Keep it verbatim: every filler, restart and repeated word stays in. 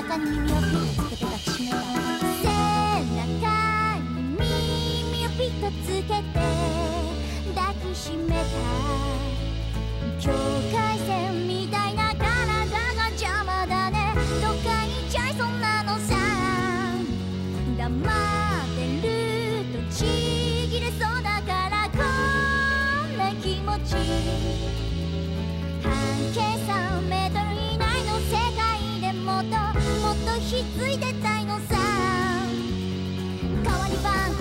中に耳をピッとつけて抱きしめた。背中に耳をピッとつけて抱きしめた。境界線みたいな体が邪魔だね。どっか行っちゃいそうなのさ。黙ってるとちぎれそうだからこんな気持ち。半径さんメートル以内の世界でもっともっとひっついてたいのさ。代わり番